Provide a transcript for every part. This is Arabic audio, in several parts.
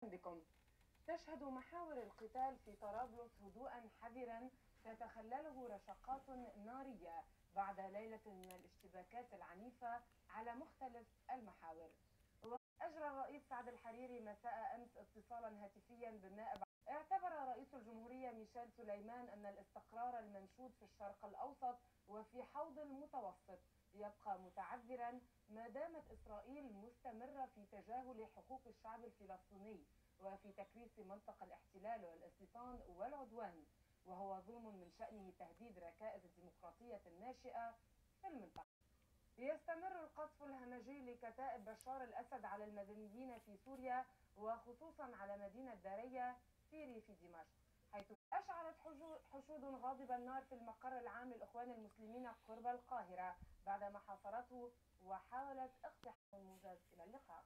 بكم. تشهد محاور القتال في طرابلس هدوءا حذرا تتخلله رشقات نارية بعد ليلة من الاشتباكات العنيفة على مختلف المحاور. وأجرى الرئيس سعد الحريري مساء أمس اتصالا هاتفيا بالنائب. اعتبر رئيس الجمهورية ميشيل سليمان أن الاستقرار المنشود في الشرق الأوسط وفي حوض المتوسط يبقى متعذرا ما دامت إسرائيل مستمرة في تجاهل حقوق الشعب الفلسطيني وفي تكريس منطق الاحتلال والاستيطان والعدوان، وهو ظلم من شأنه تهديد ركائز الديمقراطية الناشئة في المنطقة. يستمر القصف الهمجي لكتائب بشار الأسد على المدنيين في سوريا وخصوصا على مدينة دارية في ريف دمشق، حيث أشعلت حشود غاضبة النار في المقر العام للإخوان المسلمين قرب القاهرة بعدما حاصرته وحاولت اقتحام الموجز. إلى اللقاء.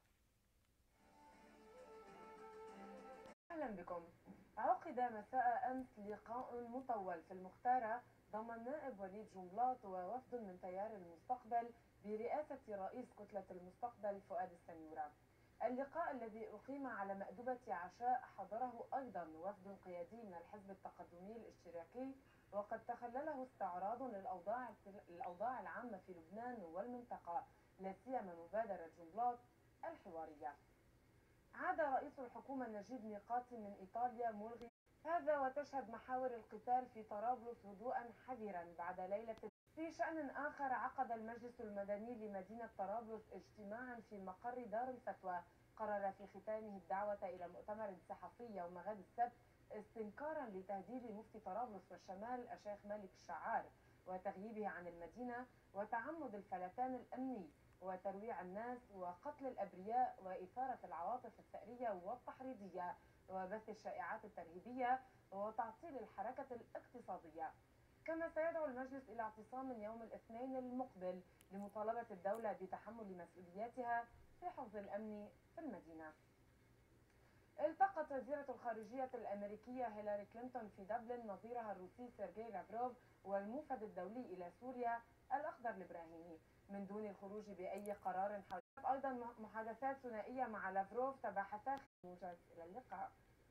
أهلا بكم. عقد مساء أمس لقاء مطول في المختارة ضم النائب وليد جنبلاط ووفد من تيار المستقبل برئاسة رئيس كتلة المستقبل فؤاد السنيورة. اللقاء الذي أقيم على مأدبة عشاء حضره أيضا وفد قيادي من الحزب التقدمي الاشتراكي، وقد تخلله استعراض للأوضاع العامة في لبنان والمنطقة، لا سيما مبادرة جنبلاط الحوارية. عاد رئيس الحكومة نجيب ميقاتي من إيطاليا ملغي هذا، وتشهد محاور القتال في طرابلس هدوءا حذرا بعد ليلة. في شأن آخر، عقد المجلس المدني لمدينة طرابلس اجتماعا في مقر دار الفتوى قرر في ختامه الدعوة إلى مؤتمر صحفي يوم غد السبت استنكارا لتهديد مفتي طرابلس والشمال الشيخ مالك الشعار وتغييبه عن المدينة وتعمد الفلتان الأمني وترويع الناس وقتل الأبرياء وإثارة العواطف الثأرية والتحريضية وبث الشائعات الترهيبية وتعطيل الحركة الاقتصادية. كما سيدعو المجلس إلى اعتصام يوم الاثنين المقبل لمطالبة الدولة بتحمل مسؤولياتها في حفظ الأمن في المدينة. التقت وزيرة الخارجية الأمريكية هيلاري كلينتون في دبلن نظيرها الروسي سيرجي لافروف والموفد الدولي إلى سوريا الأخضر الإبراهيمي من دون الخروج بأي قرار حول. أيضا محادثات ثنائية مع لافروف تباحتا موجز. إلى اللقاء.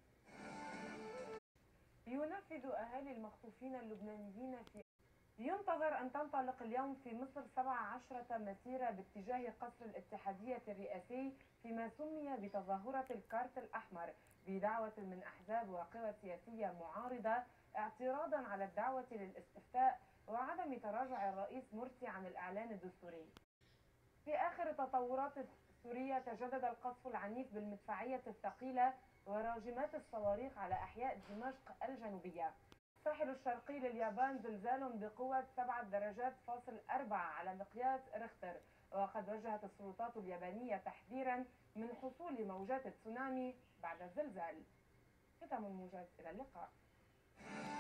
ينفذ أهالي المخطوفين اللبنانيين في ينتظر أن تنطلق اليوم في مصر 17 مسيرة باتجاه قصر الاتحادية الرئاسي فيما سمي بتظاهرة الكارت الأحمر بدعوة من أحزاب وقوى سياسية معارضة اعتراضا على الدعوة للاستفتاء وعدم تراجع الرئيس مرسي عن الإعلان الدستوري. في آخر تطورات سوريا، تجدد القصف العنيف بالمدفعية الثقيلة وراجمات الصواريخ على أحياء دمشق الجنوبية. الساحل الشرقي لليابان زلزال بقوة 7 درجات فاصل 4 على مقياس ريختر، وقد وجهت السلطات اليابانية تحذيرا من حصول موجات تسونامي بعد الزلزال. ختام الموجز. إلى اللقاء.